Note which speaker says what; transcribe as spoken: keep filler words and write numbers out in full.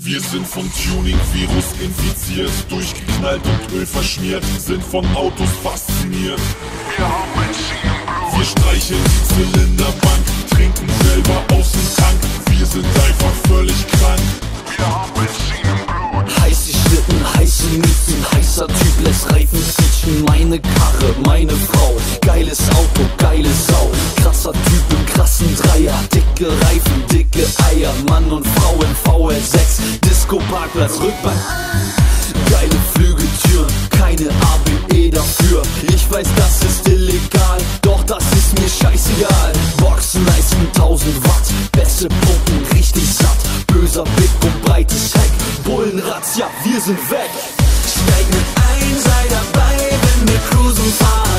Speaker 1: Wir sind vom Tuning-Virus infiziert, durchgeknallt und Öl verschmiert, sind von Autos fasziniert.
Speaker 2: Wir haben Benzin im Blut.
Speaker 1: Wir streicheln die Zylinderbank, trinken selber aus dem Tank. Wir sind einfach völlig krank.
Speaker 2: Wir haben Benzin im Blut.
Speaker 3: Heiße Schlitten, heiße Mieten, heißer Typ lässt Reifen quietschen. Meine Karre, meine Frau, geiles Auto, geile Sau. Krasser Typ im krassen Dreier, dicke Reifen, dicke Eier. Mann und Frau im V L sechs, Disco-Parkplatz, Rückbank. Geile Flügeltüren, keine A B E dafür. Ich weiß, das ist illegal, doch das ist mir scheißegal. Boxen leisten tausend Watt, Bässe pumpen richtig satt. Böser Blick und breites Heck, Bullenratz, ja, wir sind weg. Steig mit ein, sei dabei, wenn wir cruisen fahren.